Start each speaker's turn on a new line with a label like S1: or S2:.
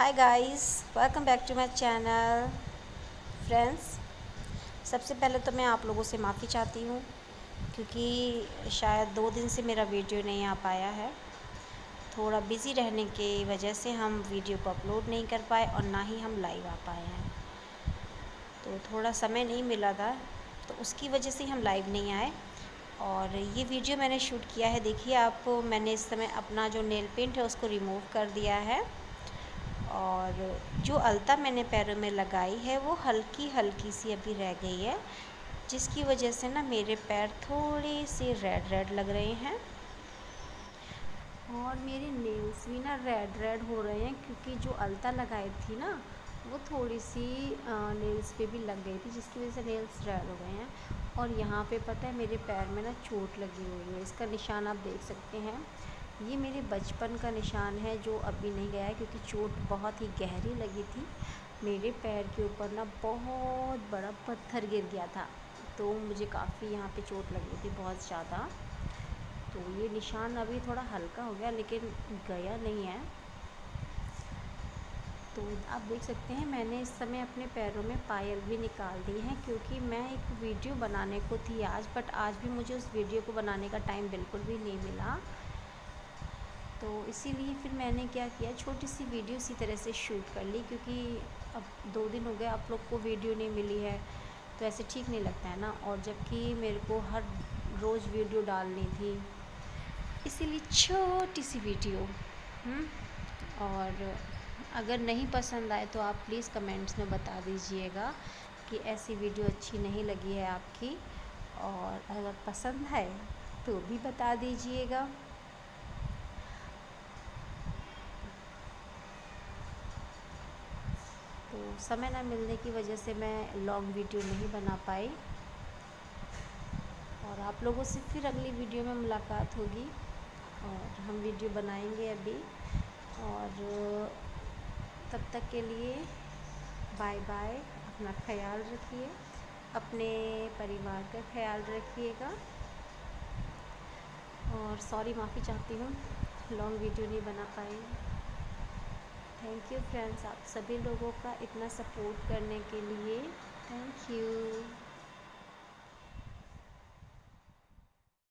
S1: Hi guys, welcome back to my channel. Friends, सबसे पहले तो मैं आप लोगों से माफ़ी चाहती हूँ क्योंकि शायद 2 दिन से मेरा वीडियो नहीं आ पाया है। थोड़ा बिज़ी रहने की वजह से हम वीडियो को अपलोड नहीं कर पाए और ना ही हम लाइव आ पाए हैं। तो थोड़ा समय नहीं मिला था, तो उसकी वजह से हम लाइव नहीं आए। और ये वीडियो मैंने शूट किया है, देखिए आप, मैंने इस समय अपना जो नेल पेंट है उसको रिमूव कर दिया है। और जो अलता मैंने पैरों में लगाई है वो हल्की हल्की सी अभी रह गई है, जिसकी वजह से ना मेरे पैर थोड़े से रेड रेड लग रहे हैं और मेरे नेल्स भी ना रेड रेड हो रहे हैं क्योंकि जो अलता लगाई थी ना वो थोड़ी सी नेल्स पे भी लग गई थी, जिसकी वजह से नेल्स रेड हो गए हैं। और यहाँ पे पता है मेरे पैर में ना चोट लगी हुई है, इसका निशान आप देख सकते हैं। ये मेरे बचपन का निशान है जो अभी नहीं गया है क्योंकि चोट बहुत ही गहरी लगी थी। मेरे पैर के ऊपर ना बहुत बड़ा पत्थर गिर गया था, तो मुझे काफ़ी यहाँ पे चोट लगी थी, बहुत ज़्यादा। तो ये निशान अभी थोड़ा हल्का हो गया लेकिन गया नहीं है। तो आप देख सकते हैं मैंने इस समय अपने पैरों में पायल भी निकाल दी हैं क्योंकि मैं एक वीडियो बनाने को थी आज, बट आज भी मुझे उस वीडियो को बनाने का टाइम बिल्कुल भी नहीं मिला। तो इसीलिए फिर मैंने क्या किया, छोटी सी वीडियो इसी तरह से शूट कर ली क्योंकि अब 2 दिन हो गए आप लोग को वीडियो नहीं मिली है, तो ऐसे ठीक नहीं लगता है ना। और जबकि मेरे को हर रोज़ वीडियो डालनी थी, इसीलिए छोटी सी वीडियो। और अगर नहीं पसंद आए तो आप प्लीज़ कमेंट्स में बता दीजिएगा कि ऐसी वीडियो अच्छी नहीं लगी है आपकी, और अगर पसंद है तो भी बता दीजिएगा। तो समय ना मिलने की वजह से मैं लॉन्ग वीडियो नहीं बना पाई, और आप लोगों से फिर अगली वीडियो में मुलाकात होगी और हम वीडियो बनाएंगे अभी। और तब तक के लिए बाय बाय, अपना ख्याल रखिए, अपने परिवार का ख्याल रखिएगा। और सॉरी, माफ़ी चाहती हूँ लॉन्ग वीडियो नहीं बना पाई। थैंक यू फ्रेंड्स, आप सभी लोगों का इतना सपोर्ट करने के लिए। Thank you.